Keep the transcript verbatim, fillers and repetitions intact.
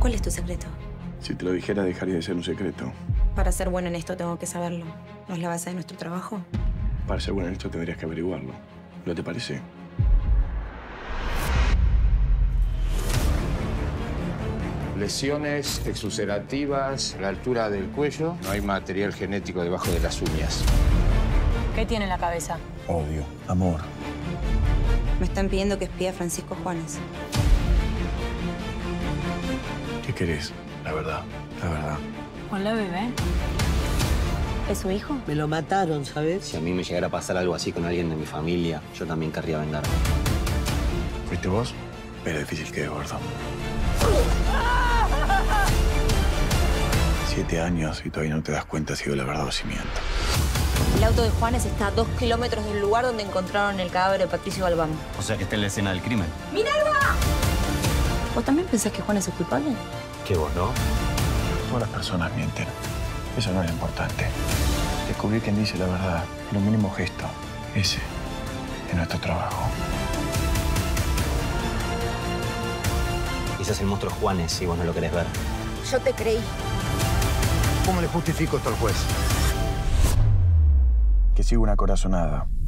¿Cuál es tu secreto? Si te lo dijera, dejaría de ser un secreto. Para ser bueno en esto tengo que saberlo. ¿No es la base de nuestro trabajo? Para ser bueno en esto tendrías que averiguarlo. ¿No te parece? Lesiones exulcerativas a la altura del cuello. No hay material genético debajo de las uñas. ¿Qué tiene en la cabeza? Odio, amor. Me están pidiendo que espíe a Francisco Juanes. ¿Qué querés? La verdad, la verdad. ¿Con la bebé? ¿Es su hijo? Me lo mataron, ¿sabes? Si a mí me llegara a pasar algo así con alguien de mi familia, yo también querría vengarme. ¿Fuiste vos? Pero difícil que es, gordo. Siete años y todavía no te das cuenta si ha sido la verdad o si miento. El auto de Juanes está a dos kilómetros del lugar donde encontraron el cadáver de Patricio Galván. O sea que está en la escena del crimen. ¡Minerva! ¿Vos también pensás que Juanes es culpable? ¿Qué vos, no? Todas las personas mienten. Eso no es lo importante. Descubrir quién dice la verdad. Lo mínimo gesto. Ese es nuestro trabajo. Quizás el monstruo Juanes, si vos no lo querés ver. Yo te creí. ¿Cómo le justifico esto al juez? Que siga una corazonada.